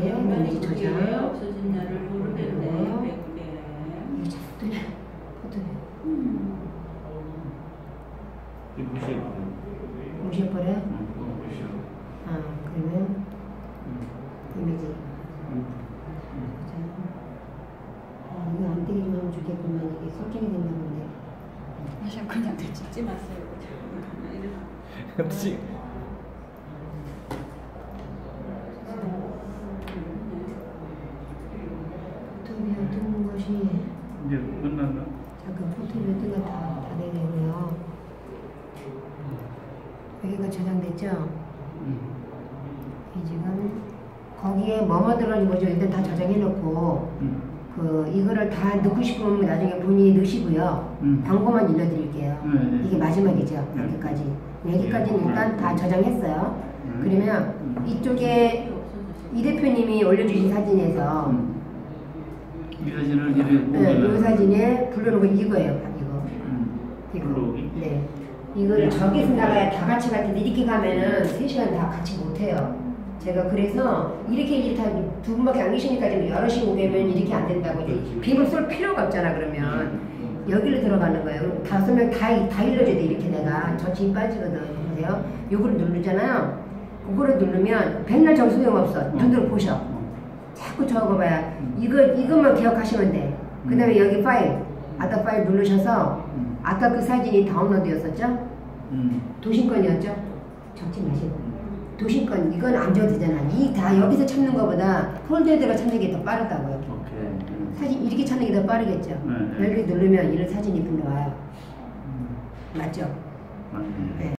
이미지 저장. 없어진 날을 모르겠네. 이게 자꾸 뜨네. 포토뷰. 무시해버려? 아, 그러면 이미지. 이거 안 되게 좀 하면 좋겠구만. 이게 설정이 됐나 본데. 하셔 그냥 찍지 마세요. 그렇지. 포토뷰 뜨는 것이 이제 끝났나? 잠깐 포토뷰 뜨는 다 되고요. 여기가 저장됐죠? 이 지금 거기에 뭐뭐 들어가는지 뭐죠? 일단 다 저장해놓고 그 이거를 다 넣고 싶으면 나중에 본인이 넣으시고요. 방법만 일러드릴게요. 이게 마지막이죠. 여기까지. 여기까지는 일단 다 저장했어요. 그러면 이쪽에 이 대표님이 올려주신 사진에서 이 사진을 이렇게 이 사진에 불러놓은 거 이거예요. 이거. 네. 이걸 저기서 나가야 다 같이 갈 텐데 이렇게 가면은 3시간 다 같이 못해요. 제가 그래서 이렇게 다 두 분밖에 안 계시니까 지금 여럿이 오면 이렇게 안 된다고. 빔을 쏠 필요가 없잖아. 그러면 여기로 들어가는 거예요. 5명 다 일러줘야 돼. 이렇게 내가 저 진 빠지거든. 보세요. 요거를 누르잖아요. 그거를 누르면 백날 정 소용없어. 눈으로 보셔. 자꾸 적어봐야 이것만 기억하시면 돼. 그 다음에 여기 파일 아까 파일 누르셔서 아까 그 사진이 다운로드였었죠? 도심권이었죠? 적지 마시고 도심권 이건 안 줘도 되잖아. 이 다 여기서 찾는 것보다 폴더에다가 찾는 게 더 빠르다고요. 사진 이렇게 찾는 게 더 빠르겠죠? 여기 누르면 이런 사진이 불러와요. 맞죠? 맞네. 네.